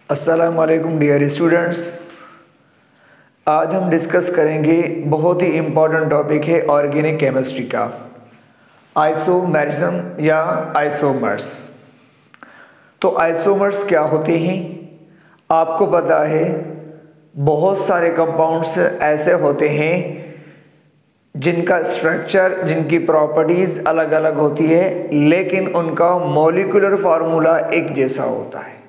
अस्सलामुअलैकुम dear students. आज हम डिस्कस करेंगे बहुत ही इम्पॉर्टेंट टॉपिक है ऑर्गेनिक केमिस्ट्री का, आइसोमेरिज्म या आइसोमर्स। तो आइसोमर्स क्या होते हैं? आपको पता है बहुत सारे कंपाउंड्स ऐसे होते हैं जिनका स्ट्रक्चर, जिनकी प्रॉपर्टीज़ अलग अलग होती है, लेकिन उनका मॉलिक्यूलर फार्मूला एक जैसा होता है।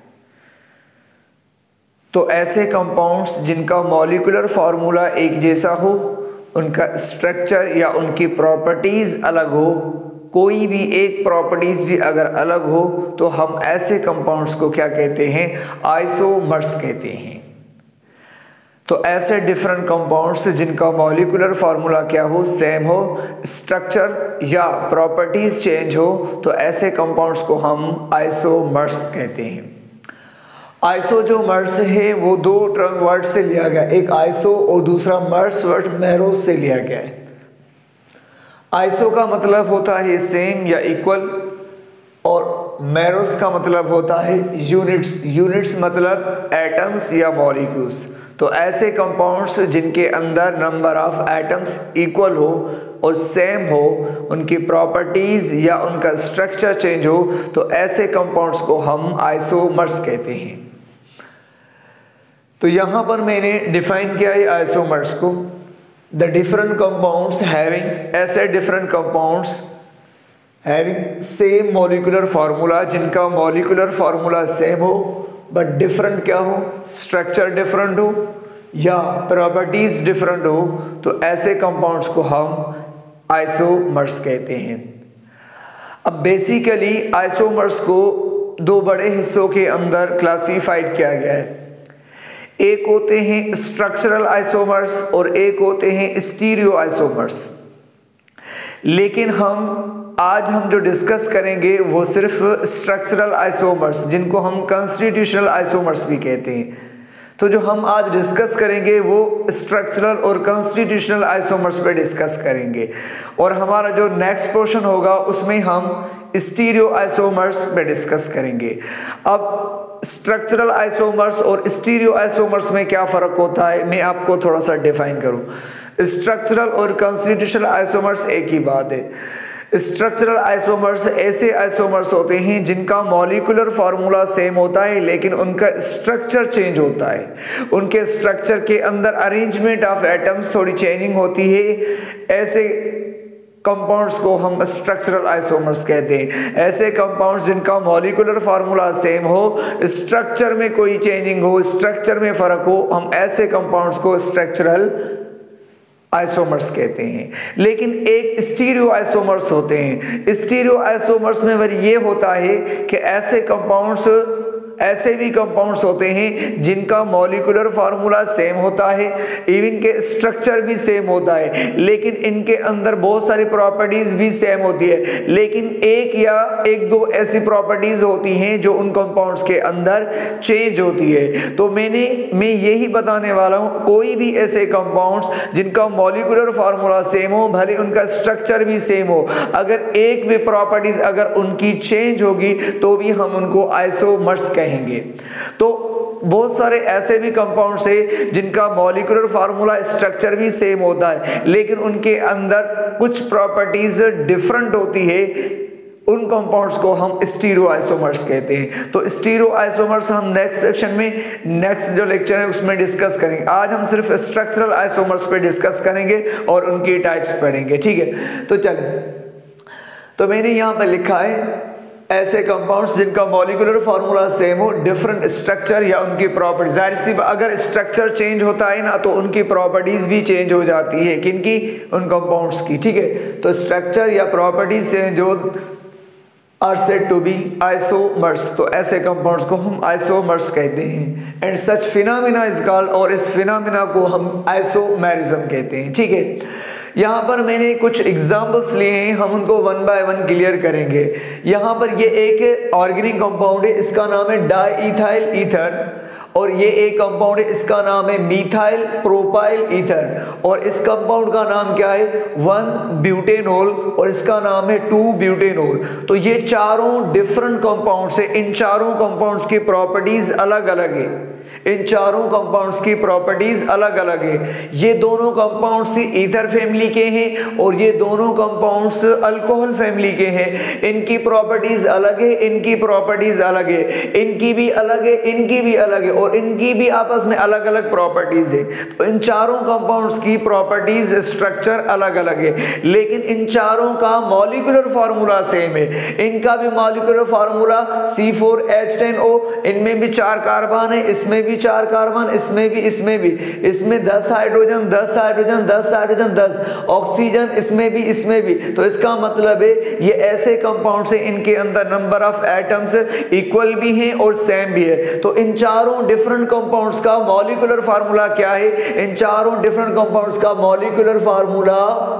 तो ऐसे कंपाउंड्स जिनका मॉलिक्यूलर फार्मूला एक जैसा हो, उनका स्ट्रक्चर या उनकी प्रॉपर्टीज़ अलग हो, कोई भी एक प्रॉपर्टीज़ भी अगर अलग हो, तो हम ऐसे कंपाउंड्स को क्या कहते हैं? आइसोमर्स कहते हैं। तो ऐसे डिफरेंट कंपाउंड्स जिनका मॉलिक्यूलर फार्मूला क्या हो, सेम हो, स्ट्रक्चर या प्रॉपर्टीज़ चेंज हो, तो ऐसे कंपाउंड्स को हम आइसोमर्स कहते हैं। आइसो जो मर्स है वो दो टर्म वर्ड से लिया गया, एक आइसो और दूसरा मर्स वर्ड मैरोस से लिया गया है। आइसो का मतलब होता है सेम या इक्वल, और मैरोस का मतलब होता है यूनिट्स। यूनिट्स मतलब एटम्स या मॉलिक्यूल्स। तो ऐसे कंपाउंड्स जिनके अंदर नंबर ऑफ एटम्स इक्वल हो और सेम हो, उनकी प्रॉपर्टीज़ या उनका स्ट्रक्चर चेंज हो, तो ऐसे कंपाउंड्स को हम आइसोमर्स कहते हैं। तो यहाँ पर मैंने डिफाइन किया है आइसोमर्स को, द डिफरेंट कंपाउंड्स हैविंग, ऐसे different compounds having same molecular formula, जिनका मॉलिक्यूलर फार्मूला सेम हो बट डिफरेंट क्या हो, स्ट्रक्चर डिफरेंट हो या प्रॉपर्टीज डिफरेंट हो, तो ऐसे कंपाउंड्स को हम आइसोमर्स कहते हैं। अब बेसिकली आइसोमर्स को दो बड़े हिस्सों के अंदर क्लासिफाइड किया गया है। एक होते हैं स्ट्रक्चरल आइसोमर्स और एक होते हैं स्टीरियो आइसोमर्स। लेकिन आज हम जो डिस्कस करेंगे वो सिर्फ स्ट्रक्चरल आइसोमर्स, जिनको हम कॉन्स्टिट्यूशनल आइसोमर्स भी कहते हैं। तो जो हम आज डिस्कस करेंगे वो स्ट्रक्चरल और कॉन्स्टिट्यूशनल आइसोमर्स पे डिस्कस करेंगे, और हमारा जो नेक्स्ट पोर्शन होगा उसमें हम स्टीरियो आइसोमर्स पे डिस्कस करेंगे। अब स्ट्रक्चरल आइसोमर्स और स्टीरियो आइसोमर्स में क्या फ़र्क होता है, मैं आपको थोड़ा सा डिफाइन करूँ। स्ट्रक्चरल और कॉन्स्टिट्यूशनल आइसोमर्स एक ही बात है। स्ट्रक्चरल आइसोमर्स ऐसे आइसोमर्स होते हैं जिनका मॉलिक्यूलर फार्मूला सेम होता है, लेकिन उनका स्ट्रक्चर चेंज होता है। उनके स्ट्रक्चर के अंदर अरेंजमेंट ऑफ एटम्स थोड़ी चेंजिंग होती है। ऐसे कंपाउंड्स को हम स्ट्रक्चरल आइसोमर्स कहते हैं। ऐसे कंपाउंड्स जिनका मॉलिक्यूलर फार्मूला सेम हो, स्ट्रक्चर में कोई चेंजिंग हो, स्ट्रक्चर में फ़र्क हो, हम ऐसे कंपाउंड्स को स्ट्रक्चरल आइसोमर्स कहते हैं। लेकिन एक स्टीरियो आइसोमर्स होते हैं। स्टीरियो आइसोमर्स में फिर ये होता है कि ऐसे भी कंपाउंड्स होते हैं जिनका मॉलिक्यूलर फार्मूला सेम होता है, इवन के स्ट्रक्चर भी सेम होता है, लेकिन इनके अंदर बहुत सारी प्रॉपर्टीज भी सेम होती है, लेकिन एक या एक दो ऐसी प्रॉपर्टीज होती हैं जो उन कंपाउंड्स के अंदर चेंज होती है। तो मैं यही बताने वाला हूँ, कोई भी ऐसे कंपाउंड्स जिनका मॉलिक्यूलर फार्मूला सेम हो, भले उनका स्ट्रक्चर भी सेम हो, अगर एक भी प्रॉपर्टीज अगर उनकी चेंज होगी तो भी हम उनको आइसोमर्स कहेंगे। तो बहुत सारे ऐसे भी कंपाउंड्स हैं जिनका मॉलिक्यूलर फार्मूला स्ट्रक्चर भी सेम होता है, लेकिन उनके अंदर कुछ प्रॉपर्टीज डिफरेंट होती है। उन कंपाउंड्स को हम स्टीरियो आइसोमर्स कहते हैं। तो स्टीरियो आइसोमर्स हम नेक्स्ट सेक्शन में, नेक्स्ट जो लेक्चर है उसमें डिस्कस करेंगे। आज हम सिर्फ स्ट्रक्चरल आइसोमर्स पे डिस्कस करेंगे और उनकी टाइप्स पढ़ेंगे, ठीक है। तो चलिए, तो मैंने यहाँ पे लिखा है ऐसे कंपाउंड्स जिनका मॉलिक्यूलर फार्मूला सेम हो, डिफरेंट स्ट्रक्चर या उनकी प्रॉपर्टीज। जाहिर सी अगर स्ट्रक्चर चेंज होता है ना, तो उनकी प्रॉपर्टीज भी चेंज हो जाती है। किनकी? उन कंपाउंड्स की, ठीक है। तो स्ट्रक्चर या प्रॉपर्टीज चेंज हो are said to be isomers. तो ऐसे कंपाउंड्स को हम आइसोमर्स कहते हैं। And such phenomena is called, और इस फिनोमेना को हम आइसोमेरिज्म कहते हैं, ठीक है। यहाँ पर मैंने कुछ एग्जाम्पल्स लिए हैं, हम उनको वन बाय वन क्लियर करेंगे। यहाँ पर ये एक ऑर्गेनिक कंपाउंड है, इसका नाम है डाईथाइल ईथर, और ये एक कंपाउंड है, इसका नाम है मीथाइल प्रोपाइल ईथर, और इस कंपाउंड का नाम क्या है 1-ब्यूटेनॉल, और इसका नाम है 2-ब्यूटेनॉल। तो ये चारों डिफरेंट कंपाउंड्स है, इन चारों कंपाउंड्स की प्रॉपर्टीज अलग अलग है, इन चारों कंपाउंड्स की प्रॉपर्टीज अलग अलग है। ये दोनों कंपाउंड्स ईथर फैमिली के हैं और ये दोनों कंपाउंड्स अल्कोहल फैमिली के हैं। इनकी प्रॉपर्टीज अलग है, इनकी प्रॉपर्टीज अलग है, इनकी भी अलग है, इनकी भी अलग है, और इनकी भी आपस में अलग अलग प्रॉपर्टीज है। तो इन चारों कंपाउंड्स की प्रॉपर्टीज स्ट्रक्चर अलग अलग है, लेकिन इन चारों का मॉलिक्यूलर फार्मूला सेम है। इनका भी मॉलिक्यूलर फार्मूला C4H10O, इनमें भी 4 कार्बन है, इसमें भी 4 कार्बन, इसमें भी, इसमें भी, इसमें 10 हाइड्रोजन 10 हाइड्रोजन 10 हाइड्रोजन 10 ऑक्सीजन, इसमें भी, इसमें भी। तो इसका मतलब है ये ऐसे कंपाउंड्स हैं इनके अंदर नंबर ऑफ एटम्स इक्वल भी हैं और सेम भी है। तो इन चारों डिफरेंट कंपाउंड्स का मॉलिक्यूलर फार्मूला क्या है, इन चारों डिफरेंट कंपाउंड्स का मॉलिक्यूलर फार्मूला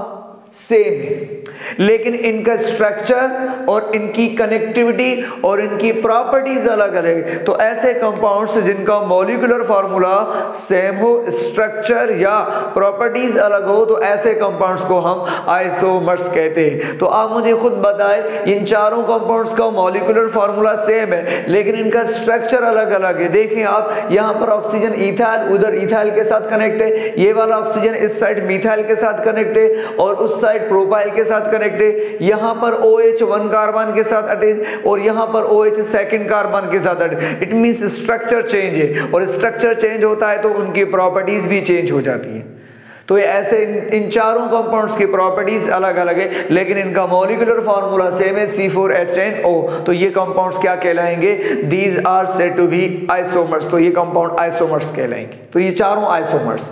सेम है, लेकिन इनका स्ट्रक्चर और इनकी कनेक्टिविटी और इनकी प्रॉपर्टीज अलग अलग है। तो ऐसे कंपाउंड्स जिनका मॉलिक्यूलर फार्मूला सेम हो, स्ट्रक्चर या प्रॉपर्टीज अलग हो, तो ऐसे कंपाउंड्स को हम आइसोमर्स कहते हैं। तो आप मुझे खुद बताएं, इन चारों कंपाउंड्स का मॉलिक्यूलर फार्मूला सेम है, लेकिन इनका स्ट्रक्चर अलग अलग है। देखिए आप, यहाँ पर ऑक्सीजन इथाइल उधर इथाइल के साथ कनेक्ट है, ये वाला ऑक्सीजन इस साइड मिथाइल के साथ कनेक्ट है, और उस साइड प्रोपाइल के साथ कनेक्ट है। यहां पर OH 1 कार्बन के साथ अटैच और यहां पर OH 2 कार्बन के साथ attach. It means structure change है, और स्ट्रक्चर चेंज होता है तो उनकी प्रॉपर्टीज भी चेंज हो जाती है। तो ये ऐसे इन चारों कंपाउंड्स की प्रॉपर्टीज अलग अलग है, लेकिन इनका मॉलिक्यूलर फार्मूला सेम है C4H10O। तो ये कंपाउंड्स क्या कहलाएंगे, these are said to be isomers. तो ये कंपाउंड आइसोमर्स कहलाएंगे। तो ये चारों आइसोमर्स।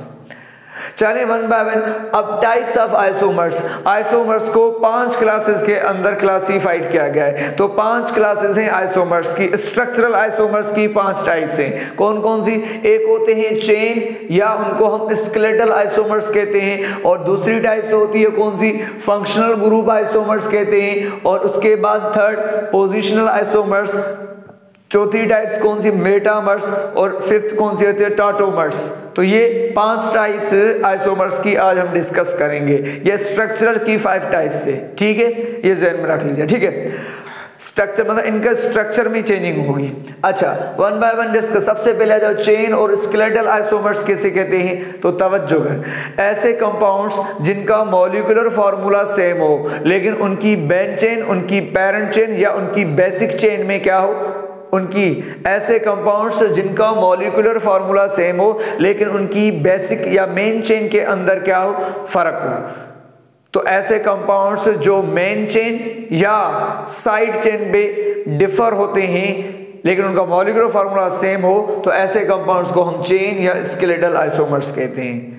चले वन बाय वन। अब टाइप्स ऑफ आइसोमर्स, आइसोमर्स को 5 क्लासेस के अंदर क्लासिफाइड किया गया है। तो 5 क्लासेस हैं आइसोमर्स की। स्ट्रक्चरल आइसोमर्स की 5 टाइप्स हैं। कौन कौन सी? एक होते हैं चेन, या उनको हम स्केलेटल आइसोमर्स कहते हैं, और दूसरी टाइप्स होती है कौन सी, फंक्शनल ग्रुप आइसोमर्स कहते हैं, और उसके बाद थर्ड पोजिशनल आइसोमर्स, चौथी टाइप्स कौन सी, मेटामर्स, और फिफ्थ कौन सी होती है, टाटोमर्स। तो ये 5 टाइप्स आइसोमर्स की आज हम डिस्कस करेंगे। ये स्ट्रक्चरल की 5 टाइप्स है, ठीक है, ये ध्यान में रख लीजिए, ठीक है। स्ट्रक्चर मतलब इनका स्ट्रक्चर में चेंजिंग होगी। अच्छा, वन बाय वन डिस्कस। सबसे पहले जो चेन और स्केलेटल आइसोमर्स किसे कहते हैं, तो तवज्जो कर, ऐसे कंपाउंड्स जिनका मॉलिक्यूलर फार्मूला सेम हो, लेकिन उनकी बेन चेन, उनकी पेरेंट चेन या उनकी बेसिक चेन में क्या हो, उनकी ऐसे कंपाउंड्स जिनका मॉलिक्यूलर फार्मूला सेम हो, लेकिन उनकी बेसिक या मेन चेन के अंदर क्या हो, फर्क हो। तो ऐसे कंपाउंड्स जो मेन चेन या साइड चेन में डिफर होते हैं, लेकिन उनका मॉलिक्यूलर फार्मूला सेम हो, तो ऐसे कंपाउंड्स को हम चेन या स्केलेटल आइसोमर्स कहते हैं।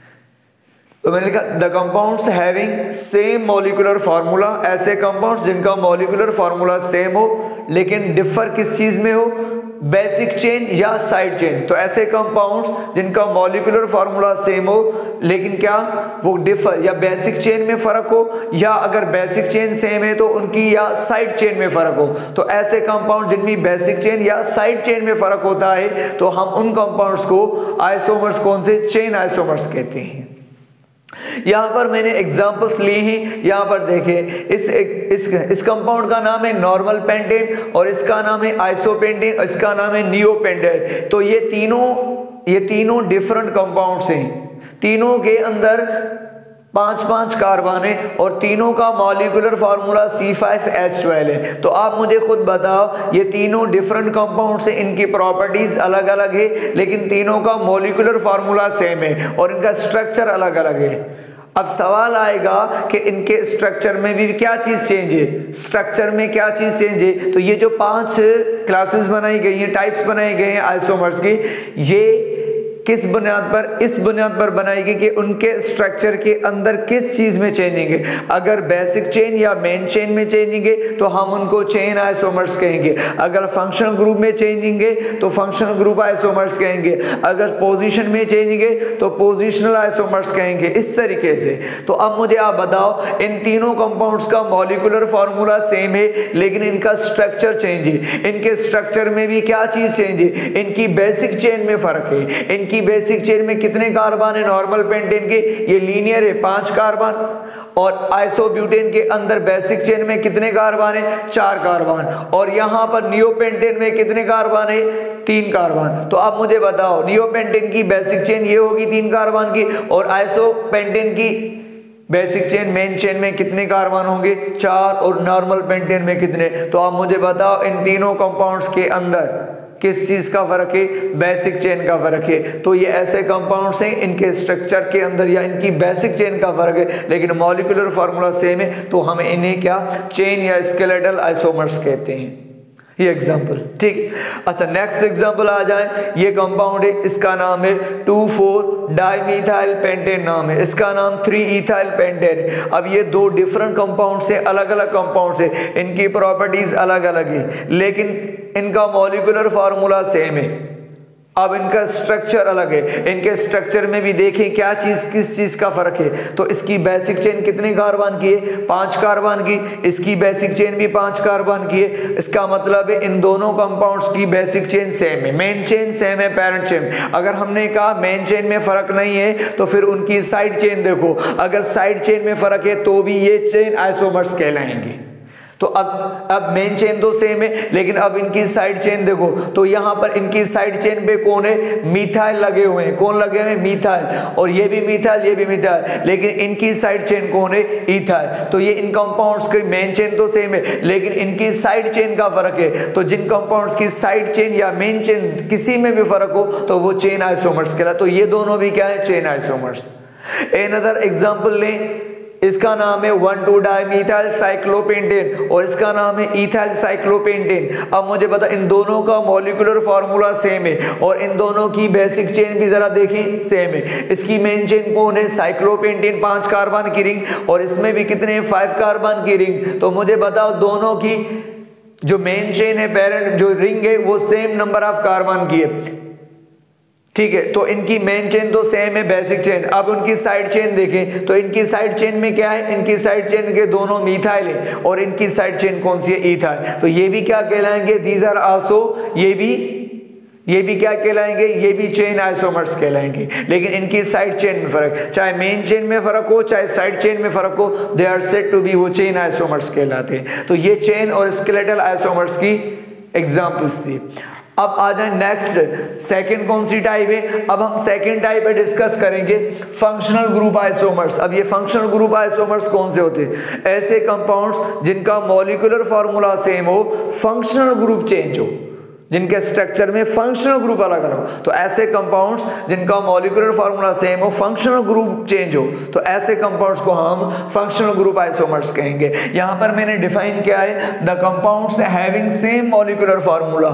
तो मैंने लिखा the compounds having same molecular formula, ऐसे कंपाउंड्स जिनका मॉलिक्यूलर फार्मूला सेम हो, लेकिन डिफर किस चीज में हो, बेसिक चेन या साइड चेन। तो ऐसे कंपाउंड्स जिनका मॉलिक्यूलर फार्मूला सेम हो, लेकिन क्या वो डिफर या बेसिक चेन में फर्क हो, या अगर बेसिक चेन सेम है तो उनकी या साइड चेन में फर्क हो। तो ऐसे कंपाउंड जिनमें बेसिक चेन या साइड चेन में फर्क होता है, तो हम उन कंपाउंड्स को आइसोमर्स कौन से, चेन आइसोमर्स कहते हैं। यहां पर मैंने एग्जांपल्स लिए हैं। यहां पर देखें, इस कंपाउंड का नाम है नॉर्मल पेंटेन, और इसका नाम है आइसोपेंटेन, इसका नाम है नियोपेंटेन। तो ये तीनों डिफरेंट कंपाउंड्स हैं। तीनों के अंदर 5-5 कार्बन है, और तीनों का मॉलिक्यूलर फार्मूला C5H12 है। तो आप मुझे खुद बताओ, ये तीनों डिफरेंट कंपाउंड्स हैं, इनकी प्रॉपर्टीज अलग अलग है, लेकिन तीनों का मॉलिक्यूलर फार्मूला सेम है, और इनका स्ट्रक्चर अलग अलग है। अब सवाल आएगा कि इनके स्ट्रक्चर में भी क्या चीज चेंज है, स्ट्रक्चर में क्या चीज चेंज है। तो ये जो 5 क्लासेस बनाई गई हैं, टाइप्स बनाए गए हैं आइसोमर्स की, ये किस बुनियाद पर? इस बुनियाद पर बनाएगी कि उनके स्ट्रक्चर के अंदर किस चीज में चेंजिंग है। अगर बेसिक चेन या मेन चेन में चेंजिंग है तो हम उनको चेन आइसोमर्स कहेंगे। अगर फंक्शनल ग्रुप में चेंजिंग है तो फंक्शनल ग्रुप आइसोमर्स कहेंगे। अगर पोजीशन में चेंजिंग है तो पोजीशनल आइसोमर्स कहेंगे, इस तरीके से। तो अब मुझे आप बताओ, इन तीनों कंपाउंड्स का मॉलिक्यूलर फार्मूला सेम है लेकिन इनका स्ट्रक्चर चेंज है। इनके स्ट्रक्चर में भी क्या चीज चेंज है? इनकी बेसिक चेन में फर्क है। इनकी बेसिक चेन में कितने कार्बन है नॉर्मल पेंटेन के? ये लीनियर है 5 कार्बन। और आइसोब्यूटेन के अंदर बेसिक चेन में कितने कार्बन है? 4 कार्बन। और यहां पर नियोपेंटेन में कितने कार्बन है? 3 कार्बन। तो अब मुझे बताओ, नियोपेंटेन की बेसिक चेन ये होगी 3 कार्बन की, और आइसोपेंटेन की बेसिक चेन मेन चेन में कितने कार्बन होंगे? 4। और नॉर्मल पेंटेन में कितने? तो आप मुझे बताओ, इन तीनों कंपाउंड्स के अंदर किस चीज का फर्क है? बेसिक चेन का फर्क है। तो ये ऐसे कंपाउंड्स हैं, इनके स्ट्रक्चर के अंदर या इनकी बेसिक चेन का फर्क है लेकिन मॉलिक्यूलर फार्मूला सेम है, तो हम इन्हें क्या चेन या स्केलेटल आइसोमर्स कहते हैं। ये एग्जाम्पल, ठीक। अच्छा, नेक्स्ट एग्जाम्पल आ जाए। ये कंपाउंड है, इसका नाम है 2,4-डाइमीथाइल पेंटेन नाम है, इसका नाम 3-इथाइल पेंटेन है। अब ये दो डिफरेंट कंपाउंड्स है, अलग अलग कंपाउंड्स है, इनकी प्रॉपर्टीज अलग अलग है लेकिन इनका मॉलिक्यूलर फार्मूला सेम है। अब इनका स्ट्रक्चर अलग है। इनके स्ट्रक्चर में भी देखें क्या चीज किस चीज का फर्क है। तो इसकी बेसिक चेन कितने कार्बन की है? 5 कार्बन की। इसकी बेसिक चेन भी 5 कार्बन की है। इसका मतलब है इन दोनों कंपाउंड्स की बेसिक चेन सेम है, मेन चेन सेम है, पैरेंट चेन। अगर हमने कहा मेन चेन में फर्क नहीं है तो फिर उनकी साइड चेन देखो, अगर साइड चेन में फर्क है तो भी ये चेन आइसोमर्स कहलाएंगे। तो अब मेन चेन तो सेम है लेकिन अब इनकी साइड चेन देखो, तो यहां पर इनकी साइड चेन पे कौन है? मीथाइल लगे हुए हैं। कौन लगे हुए हैं? मीथाइल। और ये भी मीथाइल, ये भी मीथाइल, लेकिन इनकी साइड चेन कौन है? इथाइल। तो ये इन कंपाउंड्स की मेन चेन तो सेम है लेकिन इनकी साइड चेन का फर्क है। तो जिन कंपाउंड्स की साइड चेन या मेन चेन किसी में भी फर्क हो तो वो चेन आइसोमर्स कहलाते। तो ये दोनों भी क्या है? Chain isomers. अनदर एग्जांपल लें, इसका नाम है 1,2-डाइमीथाइल साइक्लोपेंटेन और इसका नाम है इथाइल साइक्लोपेंटेन। अब मुझे पता इन दोनों का मॉलिक्यूलर फार्मूला सेम है और इन दोनों की बेसिक चेन भी जरा देखें सेम है। इसकी मेन चेन कौन है? साइक्लोपेंटेन 5 कार्बन की रिंग और इसमें भी कितने? 5 कार्बन की रिंग। तो मुझे बताओ दोनों की जो मेन चेन है, पेरेंट जो रिंग है, वो सेम नंबर ऑफ कार्बन की है, ठीक है। तो इनकी मेन चेन तो सेम है, बेसिक चेन। अब उनकी साइड चेन देखें तो इनकी साइड चेन में क्या है? इनकी साइड चेन के दोनों मीथाइल है और इनकी साइड चेन कौन सी है? इथाइल। तो ये भी क्या कहलाएंगे? दीज आर आल्सो, ये भी क्या कहलाएंगे? ये भी चेन आइसोमर्स कहलाएंगे लेकिन इनकी साइड चेन में फर्क, चाहे मेन चेन में फर्क हो चाहे साइड चेन में फर्क हो, they are said to be, वो चेन आइसोमर्स कहलाते हैं। तो ये चेन और स्केलेटल आइसोमर्स की एग्जांपल्स थी। अब आ जाए नेक्स्ट, सेकंड कौन सी टाइप है? अब हम सेकंड टाइप पे डिस्कस करेंगे फंक्शनल ग्रुप आइसोमर्स। अब ये फंक्शनल ग्रुप आइसोमर्स कौन से होते हैं? ऐसे कंपाउंड्स जिनका मॉलिक्यूलर फार्मूला सेम हो, फंक्शनल ग्रुप चेंज हो, जिनके स्ट्रक्चर में फंक्शनल ग्रुप अलग अलग हो। तो ऐसे कंपाउंड्स जिनका मॉलिक्यूलर फार्मूला सेम हो, फंक्शनल ग्रुप चेंज हो, तो ऐसे कंपाउंड्स को हम फंक्शनल ग्रुप आइसोमर्स कहेंगे। यहां पर मैंने डिफाइन किया है, the compounds having same molecular formula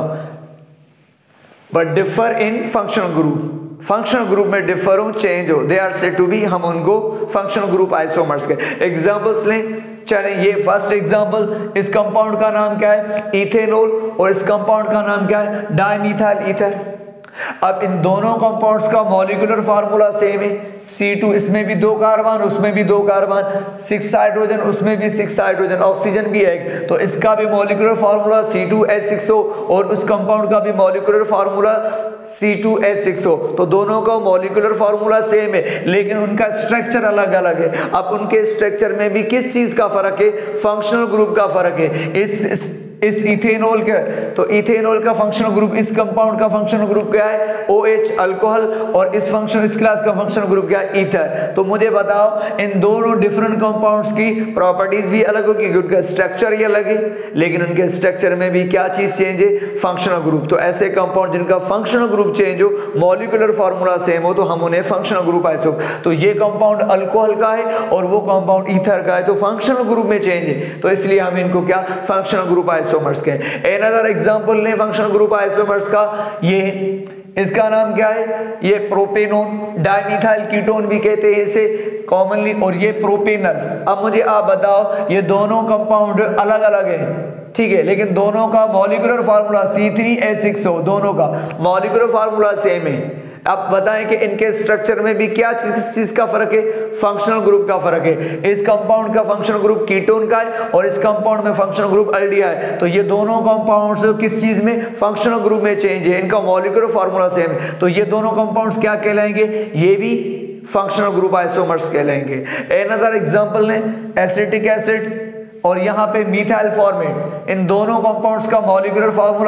but differ in functional group, functional group में डिफर हो, चेंज हो, they are said to be, हम उनको फंक्शनल ग्रुप आइसोमर्स के एग्जांपल्स लें। चलें, ये फर्स्ट एग्जांपल, इस कंपाउंड का नाम क्या है? इथेनॉल और इस कंपाउंड का नाम क्या है? Dimethyl ether. अब इन दोनों कंपाउंड्स का मॉलिक्यूलर फार्मूला सेम है, C2, इसमें भी 2 कार्बन उसमें भी 2 कार्बन, 6 हाइड्रोजन उसमें भी 6 हाइड्रोजन, ऑक्सीजन भी है, तो इसका भी मॉलिक्यूलर फार्मूला C2H6O और उस कंपाउंड का भी मॉलिक्यूलर फार्मूला C2H6O। तो दोनों का मॉलिक्यूलर फार्मूला सेम है लेकिन उनका स्ट्रक्चर अलग अलग है। अब उनके स्ट्रक्चर में भी किस चीज का फर्क है? फंक्शनल ग्रुप का फर्क है। इस इथेनॉल के, तो इथेनॉल का फंक्शनल ग्रुप, इस कंपाउंड का फंक्शनल ग्रुप क्या है? OH अल्कोहल, और इस क्लास का फंक्शनल ग्रुप क्या है? ईथर। तो मुझे बताओ इन दोनों डिफरेंट कंपाउंड्स की प्रॉपर्टीज भी अलग होगी, उनका स्ट्रक्चर ही अलग है लेकिन उनके स्ट्रक्चर में भी क्या चीज चेंज है? Functional group. तो ऐसे कंपाउंड जिनका फंक्शनल ग्रुप चेंज हो, मॉलिक्यूलर फार्मूला सेम हो, तो हम उन्हें फंक्शनल ग्रुप आइसो। तो ये कंपाउंड अल्कोहल का है और वो कंपाउंड ईथर का है, तो फंक्शनल ग्रुप में चेंज है, तो इसलिए हम इनको क्या फंक्शनल ग्रुप आइसोमर्स के। अनदर एग्जांपल लें फंक्शनल ग्रुप आइसोमर्स का, ये इसका नाम क्या है, ये प्रोपेनोन, डाइमिथाइल कीटोन भी कहते हैं इसे कॉमनली, और ये प्रोपेनल। अब मुझे आप बताओ, ये दोनों कंपाउंड अलग अलग है, ठीक है, लेकिन दोनों का मॉलिक्यूलर फार्मूला C3H6O, दोनों का मॉलिक्यूलर फार्मूला सेम है। अब बताएं कि इनके स्ट्रक्चर में भी क्या चीज का फर्क है, फंक्शनल ग्रुप का फर्क है। इस कंपाउंड का फंक्शनल ग्रुप कीटोन का है और इस कंपाउंड में फंक्शनल ग्रुप अल्डिहाइड है। तो ये दोनों कंपाउंड्स किस चीज में, फंक्शनल ग्रुप में चेंज है, इनका मॉलिक्यूलर फार्मूला सेम है। तो ये दोनों कंपाउंड्स क्या कहलाएंगे, ये भी फंक्शनल ग्रुप आइसोमर्स कहलाएंगे। अनदर एग्जांपल है एसिटिक एसिड और यहाँ पे मिथाइल फॉर्मेट, इन दोनों कंपाउंड्स का मॉलिक्यूलर फार्मूला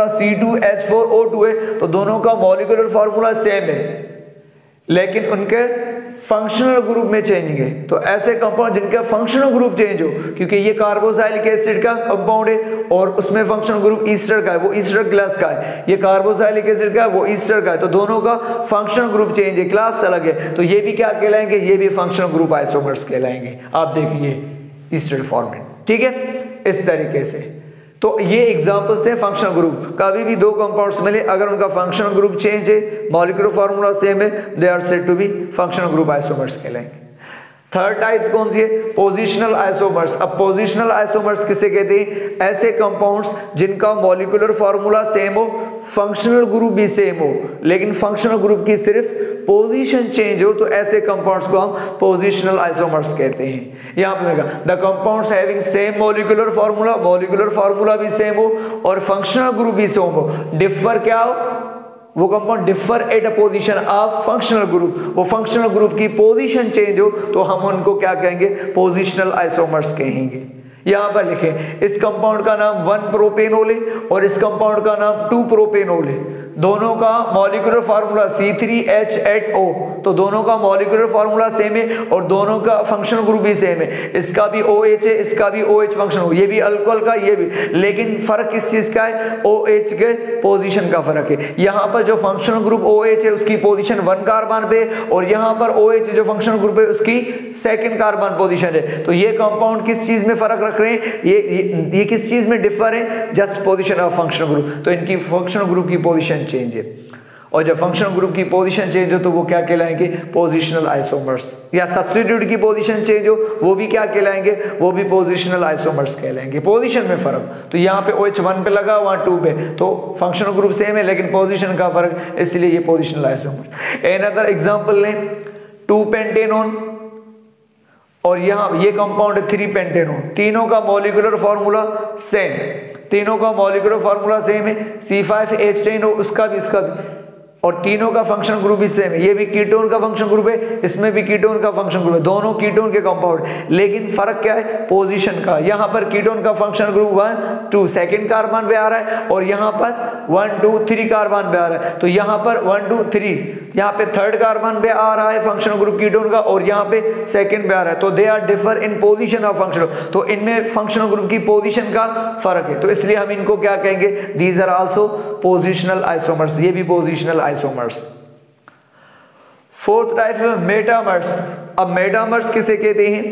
C2H4O2 है। तो दोनों का मॉलिक्यूलर फार्मूला सेम है, लेकिन उनके फंक्शनल ग्रुप में चेंज है। तो ऐसे कंपाउंड जिनका फंक्शनल ग्रुप चेंज हो, क्योंकि ये कार्बोक्सिलिक एसिड का कंपाउंड है और उसमें फंक्शनल ग्रुप ईस्टर का है, वो ईस्टर क्लास का है, ये कार्बोक्सिलिक एसिड का है, वो ईस्टर का है। तो दोनों का फंक्शनल ग्रुप चेंज है, क्लास अलग है। तो ये भी क्या कहलाएंगे, ये भी फंक्शनल ग्रुप आइसोमर्स कहलाएंगे। आप देखिए ईस्टर फॉर्मेट, ठीक है, इस तरीके से। तो ये एग्जांपल्स हैं फंक्शनल ग्रुप। कभी भी दो कंपाउंड्स मिले, अगर उनका फंक्शनल ग्रुप चेंज है, मॉलिक्यूलर फार्मूला सेम है, they are said to be functional group isomers कहलाएंगे। थर्ड टाइप्स कौन सी है, पोजिशनल आइसोमर्स। अब पोजिशनल आइसोमर्स किसे कहते हैं, ऐसे कंपाउंड्स जिनका मॉलिक्यूलर फार्मूला सेम हो, फंक्शनल ग्रुप भी सेम हो, लेकिन फंक्शनल ग्रुप की सिर्फ पोजीशन चेंज हो, तो ऐसे कंपाउंड्स को हम पोजिशनल आइसोमर्स कहते हैं। यहां पर देखा, the compounds having same molecular formula, molecular formula भी सेम हो और फंक्शनल ग्रुप भी सेम हो, डिफर क्या हो, वो compound differ at a position of functional group, वो फंक्शनल ग्रुप की पोजीशन चेंज हो तो हम उनको क्या कहेंगे, पोजिशनल आइसोमर्स कहेंगे। यहां पर लिखें, इस कंपाउंड का नाम 1 प्रोपेनोल है और इस कंपाउंड का नाम 2 प्रोपेनोल है। दोनों का मॉलिक्यूलर फार्मूला C3H8O, तो दोनों का मॉलिक्यूलर फार्मूला सेम है और दोनों का फंक्शनल ग्रुप भी सेम है। इसका भी OH है, इसका भी OH फंक्शन हो, ये भी अल्कोहल का, ये भी, लेकिन फर्क किस चीज का है, OH के पोजीशन का फर्क है। यहाँ पर जो फंक्शनल ग्रुप OH है उसकी पोजीशन 1 कार्बन पे और यहाँ पर OH जो फंक्शनल ग्रुप है उसकी 2nd कार्बन पोजीशन है। तो ये कंपाउंड किस चीज में फर्क रख रहे हैं, ये किस चीज में डिफर है, just position of functional group. तो इनकी फंक्शनल ग्रुप की पोजीशन चेंज है और जब फंक्शनल ग्रुप की पोजीशन चेंज हो तो वो क्या कहलाएंगे, पोजिशनल आइसोमर्स। या सब्स्टिट्यूट की पोजीशन चेंज हो वो भी क्या कहलाएंगे, वो भी पोजिशनल आइसोमर्स कहलाएंगे। पोजीशन में फर्क, तो यहाँ पे OH 1 पे लगा, वहां 2 पे, तो फंक्शनल ग्रुप सेम है लेकिन पोजीशन का फर्क, इसलिए ये पोजिशनल आइसोमर्स। अनदर एग्जांपल लें, 2 पेंटेनोन और यहाँ ये कंपाउंड है 3 पेंटेनोन, तीनों का मॉलिक्यूलर फार्मूला सेम, तीनों का मॉलिक्यूलर फार्मूला सेम है, C5H10O, उसका भी इसका भी, और तीनों का फंक्शन ग्रुप भी सेम है। ये भी कीटोन का फंक्शन ग्रुप है, इसमें भी कीटोन का फंक्शन ग्रुप है, दोनों कीटोन के कंपाउंड, लेकिन फर्क क्या है, पोजीशन का। यहाँ पर कीटोन का फंक्शन ग्रुप 1 2 2nd कार्बन पे आ रहा है और यहाँ पर 1 2 3 कार्बन पे आ रहा है। तो यहाँ पर 1 2 3, यहाँ पे 3rd कार्बन पे आ रहा है फंक्शनल ग्रुप कीटोन का और यहाँ पे 2nd पे आ रहा है। तो they are differ in position of functional, तो इनमें फंक्शनल ग्रुप की पोजीशन का फर्क है, तो इसलिए हम इनको क्या कहेंगे, these are also positional isomers, ये भी पोजिशनल आइसोमर्स। फोर्थ टाइप है मेटामर्स। अब मेटामर्स किसे कहते हैं,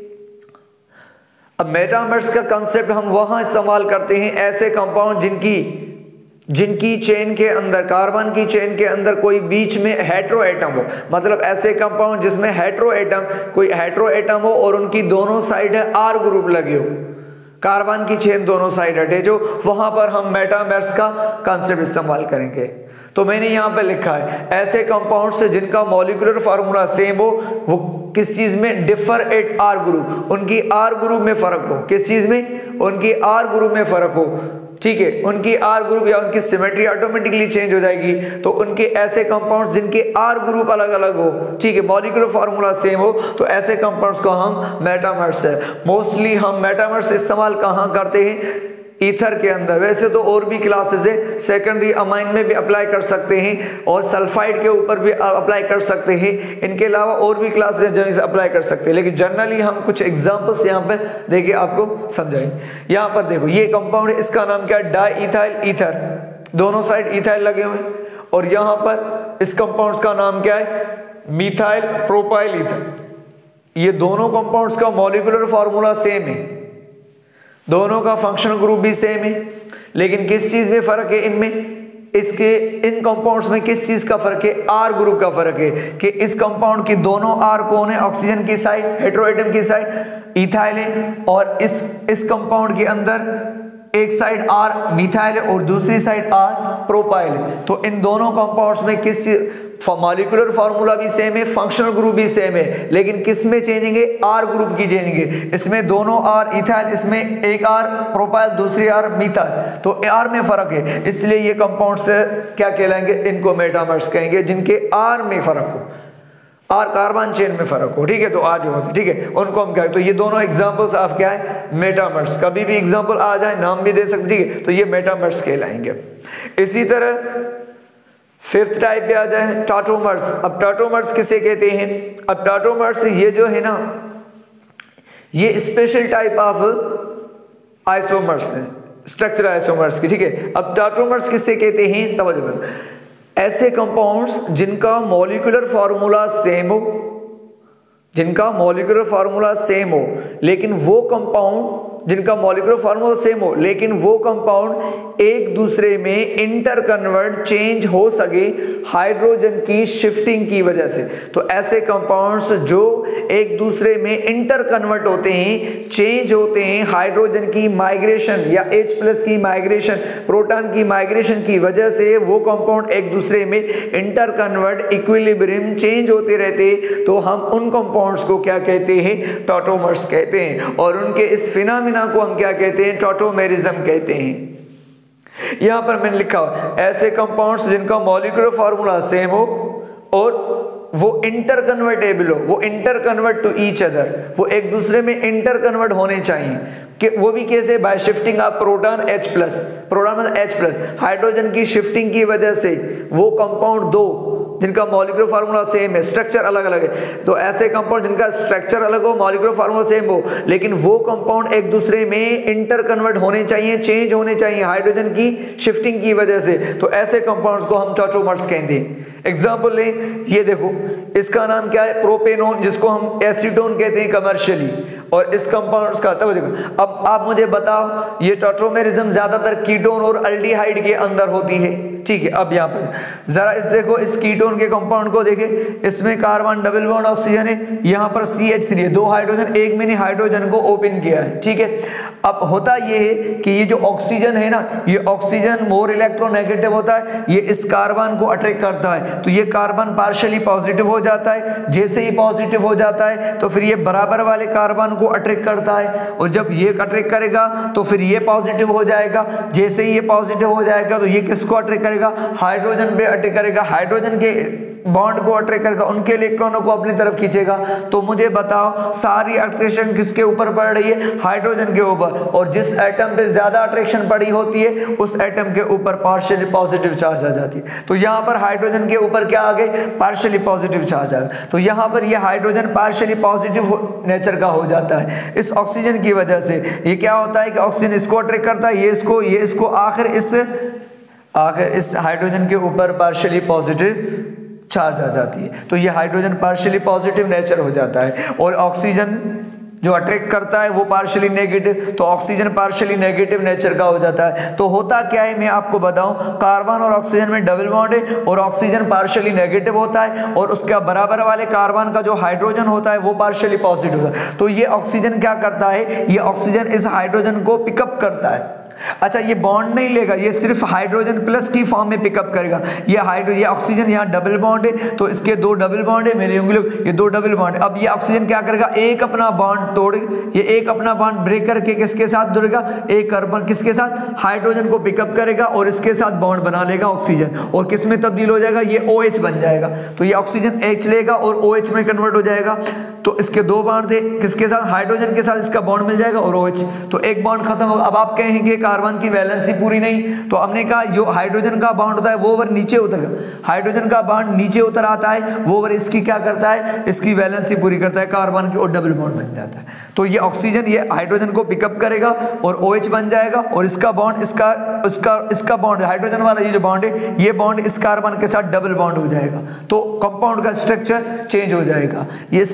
अब मेटामर्स का कंसेप्ट हम वहां इस्तेमाल करते हैं ऐसे कंपाउंड जिनकी चेन के अंदर, कार्बन की चेन के अंदर कोई बीच में हेटेरो एटम हो, मतलब ऐसे कंपाउंड जिसमें हेटेरो एटम, कोई हेटेरो एटम हो और उनकी दोनों साइड है R ग्रुप लगे हो, कार्बन की चेन दोनों साइड हटे, जो वहां पर हम मेटामर्स का कंसेप्ट इस्तेमाल करेंगे। तो मैंने यहाँ पे लिखा है ऐसे कंपाउंड से जिनका मॉलिक्यूलर फार्मूला सेम हो, वो किस चीज में, डिफर एट R ग्रुप, उनकी R ग्रुप में फर्क हो, किस चीज में, उनकी R ग्रुप में फर्क हो, ठीक है, उनकी R ग्रुप या उनकी सिमेट्री ऑटोमेटिकली चेंज हो जाएगी। तो उनके ऐसे कंपाउंड्स जिनके R ग्रुप अलग अलग हो, ठीक है, मॉलिक्यूलर फार्मूला सेम हो, तो ऐसे कंपाउंड्स को हम मेटामर्स है। मोस्टली हम मेटामर्स इस्तेमाल कहाँ करते हैं, ईथर के अंदर। वैसे तो और भी क्लासेस है, सेकेंडरी अमाइन में भी अप्लाई कर सकते हैं और सल्फाइड के ऊपर भी अप्लाई कर सकते हैं, इनके अलावा और भी क्लासेस हैं जो अप्लाई कर सकते हैं, लेकिन जनरली हम कुछ एग्जांपल्स यहाँ पे देखिए आपको समझाएंगे। यहाँ पर देखो ये कंपाउंड है, इसका नाम क्या है, डाई इथाइल ईथर, दोनों साइड इथाइल लगे हुए हैं, और यहाँ पर इस कंपाउंड का नाम क्या है, मिथाइल प्रोपाइल ईथर। ये दोनों कंपाउंड्स का मॉलिक्यूलर फार्मूला सेम है, दोनों का फंक्शनल ग्रुप भी सेम है, लेकिन किस चीज में फर्क है, इनमें इसके इन कंपाउंड्स में किस चीज का फर्क है, आर ग्रुप का फर्क है कि इस कंपाउंड की दोनों आर कौन है, ऑक्सीजन की साइड, हेटेरोएटम की साइड इथाइल है, और इस कंपाउंड के अंदर एक साइड आर मिथाइल है और दूसरी साइड आर प्रोपाइल है। तो इन दोनों कंपाउंड्स में किस मॉलिक्यूलर फार्मूला भी सेम है, फंक्शनल ग्रुप भी सेम है, लेकिन किस में चेंजिंग है, आर ग्रुप की चेंजिंग है। इसमें दोनों आर इथाइल, इसमें एक आर प्रोपाइल दूसरी आर मिथाइल, तो आर में फर्क है, इसलिए ये कंपाउंड्स क्या कहलाएंगे, इनको मेटामर्स कहेंगे, जिनके आर में फर्क हो, आर कार्बन चेन में फर्क हो। ठीक है, तो आज होते, ठीक है, उनको हम क्या, तो ये दोनों एग्जांपल्स आप क्या है, मेटामर्स, कभी भी एग्जांपल आ जाए नाम भी दे सकते, ठीक है, तो ये मेटामर्स कहलाएंगे। इसी तरह फिफ्थ टाइप पे आ जाए टाटोमर्स। अब टाटोमर्स किसे कहते हैं, अब टाटोमर्स ये जो है ना, ये स्पेशल टाइप ऑफ आइसोमर्स है, स्ट्रक्चर आइसोमर्स की। ठीक है, अब टाटोमर्स किसे कहते हैं, तवज्जो, ऐसे कंपाउंड्स जिनका मॉलिक्यूलर फार्मूला सेम हो, जिनका मॉलिक्यूलर फार्मूला सेम हो, लेकिन वो कंपाउंड, जिनका मॉलिक्यूलर फार्मूला सेम हो लेकिन वो कंपाउंड एक दूसरे में इंटर कन्वर्ट चेंज हो सके हाइड्रोजन की शिफ्टिंग की वजह से। तो ऐसे कंपाउंड्स जो एक दूसरे में इंटर कन्वर्ट होते हैं, चेंज होते हैं हाइड्रोजन की माइग्रेशन या H+ की माइग्रेशन, प्रोटॉन की माइग्रेशन की वजह से, वो कंपाउंड एक दूसरे में इंटर कन्वर्ट, इक्विलिब्रियम चेंज होते रहते, तो हम उन कंपाउंड्स को क्या कहते हैं, टाटोमर्स कहते हैं, और उनके इस फिनोमेना को हम क्या कहते हैं, टाटोमेरिज्म कहते हैं। यहां पर मैंने लिखा ऐसे कंपाउंड्स जिनका मॉलिक्यूलर फार्मूला सेम हो और वो इंटर कन्वर्टेबल हो, वो interconvert to each other, वो एक दूसरे में इंटर कन्वर्ट होने चाहिए, कि वो भी कैसे, by shifting of proton H+, proton H+, hydrogen की शिफ्टिंग की वजह से वो कंपाउंड दो जिनका मॉलिक्यूलर फार्मूला सेम है, स्ट्रक्चर अलग अलग है, तो ऐसे कंपाउंड जिनका स्ट्रक्चर अलग हो, मॉलिक्यूलर फार्मूला सेम हो, लेकिन वो कंपाउंड एक दूसरे में इंटर कन्वर्ट होने चाहिए, चेंज होने चाहिए हाइड्रोजन की शिफ्टिंग की वजह से, तो ऐसे कंपाउंड्स को हम टाटोमर्स कहते हैं। एग्जाम्पल लें, ये देखो, इसका नाम क्या है, प्रोपेनोन, जिसको हम एसीटोन कहते हैं कमर्शियली, और इस कंपाउंड का, तब देखो, अब आप मुझे बताओ, ये टाटोमेरिज्म ज्यादातर कीटोन और अल्डिहाइड के अंदर होती है। ठीक है, अब यहाँ पर जरा इस देखो, इस कीटोन के कंपाउंड को देखें, इसमें कार्बन डबल बॉन्ड ऑक्सीजन है, यहाँ पर CH3 है, 2 हाइड्रोजन, एक मैंने हाइड्रोजन को ओपन किया है। ठीक है, अब होता ये है कि ये जो ऑक्सीजन है ना, ये ऑक्सीजन मोर इलेक्ट्रोनेगेटिव होता है, ये इस कार्बन को अट्रैक्ट करता है, तो ये कार्बन पार्शियली पॉजिटिव हो जाता है, जैसे ही पॉजिटिव हो जाता है तो फिर ये बराबर वाले कार्बन को अट्रैक्ट करता है, और जब ये अट्रैक्ट करेगा तो फिर ये पॉजिटिव हो जाएगा, जैसे ही ये पॉजिटिव हो जाएगा तो ये किसको अट्रैक्ट करेगा, हाइड्रोजन पे अटैक करेगा, हाइड्रोजन के बॉन्ड को अट्रैक्ट करेगा, उनके इलेक्ट्रॉनों को अपनी तरफ खींचेगा। तो मुझे बताओ सारी अट्रैक्शन किसके ऊपर पड़ रही है, हाइड्रोजन के ऊपर, और जिस एटम पे ज्यादा अट्रैक्शन पड़ी होती है उस एटम के ऊपर पार्शियली पॉजिटिव चार्ज आ जाती है। तो यहाँ पर हाइड्रोजन के ऊपर क्या आ गए, पार्शियली पॉजिटिव चार्ज आ गया, तो यहाँ पर ये हाइड्रोजन पार्शियली पॉजिटिव नेचर का हो जाता है इस ऑक्सीजन की वजह से। ये क्या होता है कि ऑक्सीजन इसको अट्रैक्ट करता है, ये इसको आखिर इस हाइड्रोजन के ऊपर पार्शियली पॉजिटिव चार्ज आ जाती है, तो ये हाइड्रोजन पार्शियली पॉजिटिव नेचर हो जाता है, और ऑक्सीजन जो अट्रैक्ट करता है वो पार्शियली नेगेटिव, तो ऑक्सीजन पार्शियली नेगेटिव नेचर का हो जाता है। तो होता क्या है, मैं आपको बताऊं, कार्बन और ऑक्सीजन में डबल बॉन्ड है और ऑक्सीजन पार्शियली नेगेटिव होता है, और उसका बराबर वाले कार्बन का जो हाइड्रोजन होता है वो पार्शियली पॉजिटिव होता है। तो ये ऑक्सीजन क्या करता है, ये ऑक्सीजन इस हाइड्रोजन को पिकअप करता है। अच्छा, ये बॉन्ड नहीं लेगा, ये सिर्फ हाइड्रोजन प्लस की फॉर्म में पिकअप करेगा। ये ऑक्सीजन यहाँ डबल बॉन्ड है, तो इसके 2 डबल बॉन्ड है, मेरी उंगली ये 2 डबल बॉन्ड। अब ये ऑक्सीजन क्या करेगा, एक अपना बॉन्ड तोड़, ये एक अपना बॉन्ड ब्रेक करके किसके साथ जुड़ेगा, एक कार्बन किसके साथ, हाइड्रोजन को पिकअप करेगा और इसके साथ बॉन्ड बना लेगा ऑक्सीजन, और किस में तब्दील हो जाएगा, ये OH बन जाएगा। तो ये ऑक्सीजन H लेगा और OH में कन्वर्ट हो जाएगा। तो इसके 2 बॉन्ड थे, किसके साथ, हाइड्रोजन के साथ इसका बॉन्ड मिल जाएगा और OH, तो एक बॉन्ड खत्म होगा। अब आप कहेंगे कार्बन की वैलेंसी पूरी नहीं, तो हमने कहा जो हाइड्रोजन का बॉन्ड होता है वो ओवर नीचे उतर, हाइड्रोजन का बॉन्ड नीचे उतर आता है, वो ओवर इसकी क्या करता है, इसकी वैलेंसी पूरी करता है, कार्बन की, और डबल बॉन्ड बन जाता है। तो ये ऑक्सीजन ये हाइड्रोजन को पिकअप करेगा और OH बन जाएगा, और इसका बॉन्ड इसका बॉन्ड हाइड्रोजन वाला ये जो बॉन्ड है, ये बॉन्ड इस कार्बन के साथ डबल बॉन्ड हो जाएगा, तो कंपाउंड का स्ट्रक्चर चेंज हो जाएगा। ये स्ट्रक्चर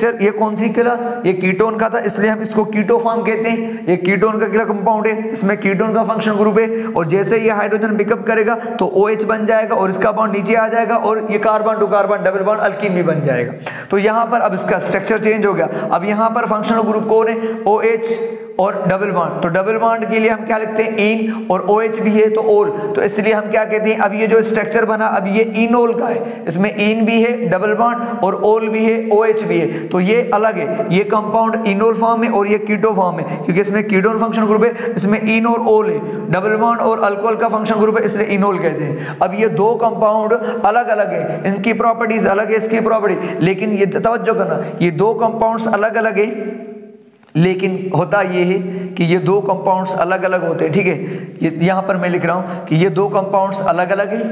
स्ट्रक्चर ये कौन सी किला, ये कीटोन का था, इसलिए हम इसको कीटो फॉर्म कहते हैं। ये कीटोन का किला कंपाउंड है, इसमें कीटोन का फंक्शनल ग्रुप है, और जैसे ये हाइड्रोजन पिकअप करेगा तो OH बन जाएगा और इसका बॉन्ड नीचे आ जाएगा और ये carbon to carbon double bond alkene भी बन जाएगा। तो यहां पर अब इसका स्ट्रक्चर चेंज हो गया। अब यहां पर फंक्शनल ग्रुप कौन है, OH और डबल बॉन्ड। तो डबल बॉन्ड के लिए हम क्या लिखते हैं, इन, और OH भी है तो ओल, तो इसलिए हम क्या कहते हैं, अब ये जो स्ट्रक्चर बना अब ये इनोल का है, इसमें इन भी है डबल बॉन्ड और ओल भी है OH भी है, तो ये अलग है। ये कंपाउंड इनोल फॉर्म है और ये कीटो फॉर्म है, क्योंकि इसमें कीटोन फंक्शन ग्रुप है, इसमें इन और ओल है, डबल बॉन्ड और अल्कोहल का फंक्शन ग्रुप है, इसलिए इनोल कहते हैं। अब ये दो कंपाउंड अलग अलग है, इनकी प्रॉपर्टीज अलग है, इसकी प्रॉपर्टी, लेकिन ये तवज्जो करना, ये दो कंपाउंड्स अलग अलग है, लेकिन होता ये है कि ये दो कंपाउंड्स अलग अलग होते हैं, ठीक है। ये यहाँ पर मैं लिख रहा हूँ कि ये दो कंपाउंड्स अलग अलग है।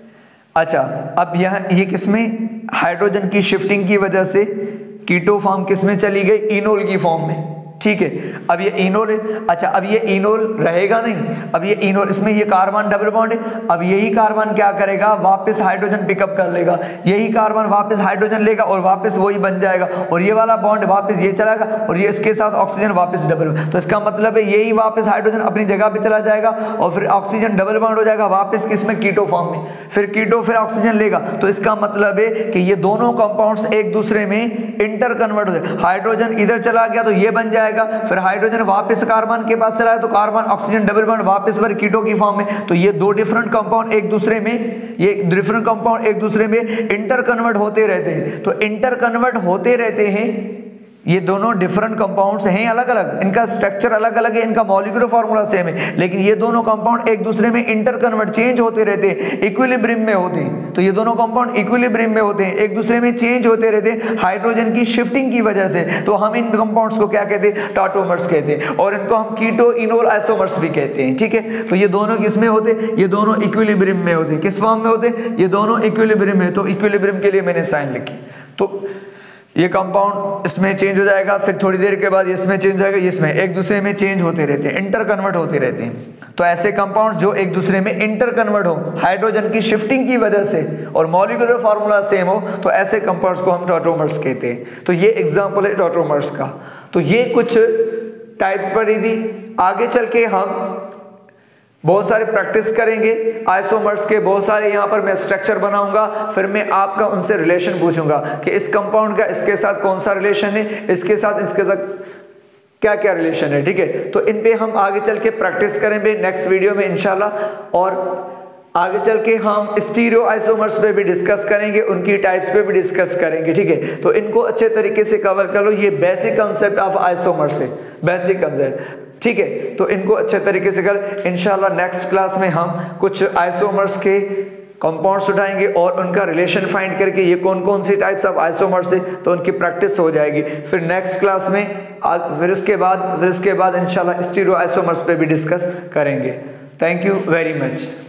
अच्छा, अब यहाँ ये किसमें, हाइड्रोजन की शिफ्टिंग की वजह से कीटो फॉर्म किसमें चली गई, इनोल की फॉर्म में, ठीक है। अब ये इनोल है, अच्छा अब ये इनोल रहेगा नहीं, अब ये इनोल, इसमें ये कार्बन डबल बॉन्ड है, अब यही कार्बन क्या करेगा, वापस हाइड्रोजन पिकअप कर लेगा, यही कार्बन वापस हाइड्रोजन लेगा और वापस वही बन जाएगा, और ये वाला बॉन्ड वापस ये चलाएगा और ये इसके साथ ऑक्सीजन वापस डबल, तो इसका मतलब है यही वापस हाइड्रोजन अपनी जगह पे चला जाएगा और फिर ऑक्सीजन डबल बॉन्ड हो जाएगा वापस किसमें, कीटो फॉर्म में, फिर कीटो फिर ऑक्सीजन लेगा, तो इसका मतलब है कि ये दोनों कंपाउंड्स एक दूसरे में इंटर कन्वर्ट हो जाए। हाइड्रोजन इधर चला गया तो ये बन जाएगा, फिर हाइड्रोजन वापस कार्बन के पास चला है तो कार्बन ऑक्सीजन डबल बॉन्ड वापस पर कीटो की फॉर्म में, तो ये दो डिफरेंट कंपाउंड एक दूसरे में, ये डिफरेंट कंपाउंड एक दूसरे में इंटर कन्वर्ट होते रहते हैं। तो इंटर कन्वर्ट होते रहते हैं, ये दोनों डिफरेंट कंपाउंड्स हैं अलग अलग, इनका स्ट्रक्चर अलग अलग है, इनका मॉलिक्यूलर फार्मूला सेम है, लेकिन ये दोनों कंपाउंड एक दूसरे में इंटर कन्वर्ट चेंज होते रहते हैं, इक्विलिब्रियम में होते हैं। तो ये दोनों कंपाउंड इक्विलिब्रियम में होते हैं, एक दूसरे में चेंज होते रहते हैं हाइड्रोजन की शिफ्टिंग की वजह से। तो हम इन कंपाउंड्स को क्या कहते हैं, टाटोमर्स कहते हैं, और इनको हम कीटो इनोल आइसोमर्स भी कहते हैं, ठीक है। तो ये दोनों किसमें होते हैं, ये दोनों इक्विलिब्रियम में होते हैं। किस फॉर्म में होते हैं, ये दोनों इक्विलिब्रियम में, तो इक्विलिब्रियम के लिए मैंने साइन लिखी। तो ये कंपाउंड इसमें चेंज हो जाएगा, फिर थोड़ी देर के बाद इसमें चेंज हो जाएगा, इसमें एक दूसरे में चेंज होते रहते हैं, इंटर कन्वर्ट होते रहते हैं। तो ऐसे कंपाउंड जो एक दूसरे में इंटर कन्वर्ट हो हाइड्रोजन की शिफ्टिंग की वजह से और मॉलिक्यूलर फार्मूला सेम हो, तो ऐसे कंपाउंड्स को हम टॉटोमर्स कहते हैं। तो ये एग्जांपल है टॉटोमर्स का। तो ये कुछ टाइप्स पढ़ी थी, आगे चल के हम बहुत सारे प्रैक्टिस करेंगे आइसोमर्स के, बहुत सारे यहाँ पर मैं स्ट्रक्चर बनाऊंगा, फिर मैं आपका उनसे रिलेशन पूछूंगा कि इस कंपाउंड का इसके साथ कौन सा रिलेशन है, इसके साथ क्या क्या रिलेशन है, ठीक है। तो इन पे हम आगे चल के प्रैक्टिस करेंगे नेक्स्ट वीडियो में इंशाल्लाह, और आगे चल के हम स्टीरियो आइसोमर्स पे भी डिस्कस करेंगे, उनकी टाइप्स पे भी डिस्कस करेंगे, ठीक है। तो इनको अच्छे तरीके से कवर कर लो, ये बेसिक कंसेप्ट ऑफ आइसोमर्स है, बेसिक कंसेप्ट, ठीक है। तो इनको अच्छे तरीके से कर, इंशाल्लाह नेक्स्ट क्लास में हम कुछ आइसोमर्स के कंपाउंड्स उठाएंगे और उनका रिलेशन फाइंड करके ये कौन कौन सी टाइप्स ऑफ आइसोमर्स है, तो उनकी प्रैक्टिस हो जाएगी। फिर नेक्स्ट क्लास में फिर उसके बाद इंशाल्लाह स्टीरियो आइसोमर्स पे भी डिस्कस करेंगे। Thank you very much.